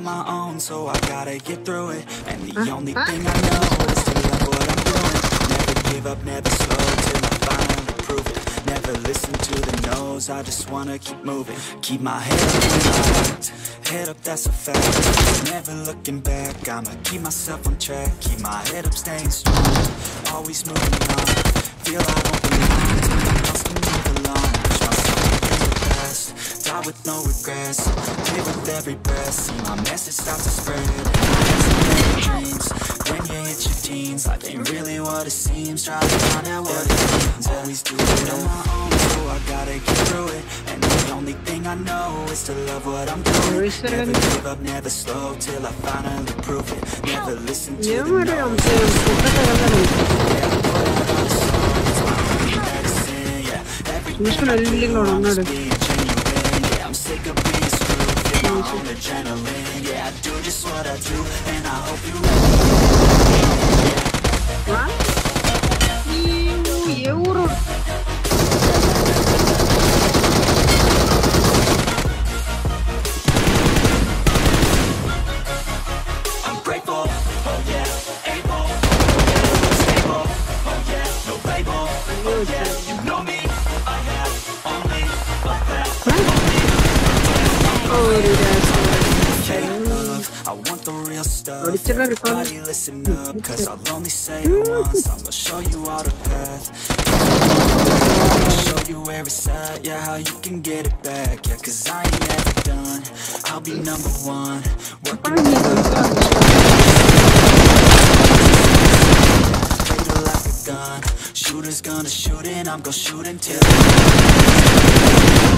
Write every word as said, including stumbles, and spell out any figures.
my own, so I gotta get through it. And the only thing I know is to love what I'm doing. Never give up, never slow till I finally prove it. Never listen to the no's, I just wanna keep moving. Keep my head up and right, head up, that's a fact. Never looking back, I'ma keep myself on track. Keep my head up, staying strong, always moving on. Feel I don't belong, someone else can move along. Push myself to the best, die with no regrets. Live with every breath, see my message start to spread. And I have so many dreams, when you hit your teens, life ain't really what it seems. Try to find out what it means, always do it on my own, so I gotta get through it. And the only thing I know is to love what I'm doing. Never give up, never slow till I finally prove it. Never listen to the no's, yeah, put out all the songs, it's my only medicine, yeah. Everything I do, I'm just being genuine, yeah. I'm sick of being screwed, feel my own adrenaline, yeah. I do just what I do, and I hope you What? Euro. I'm grateful, oh yeah, able, oh yeah, stable, oh yeah, no label, oh yeah, you know me, I have only a path, only fake love, I want the real stuff. Everybody listen up, cause I'll only say it once. I'm gonna show you all the path, I'll show you where it's at, yeah, how you can get it back, yeah, cause I ain't ever done, I'll be number one, working like a gun, shooters gonna shoot and I'm gonna shoot until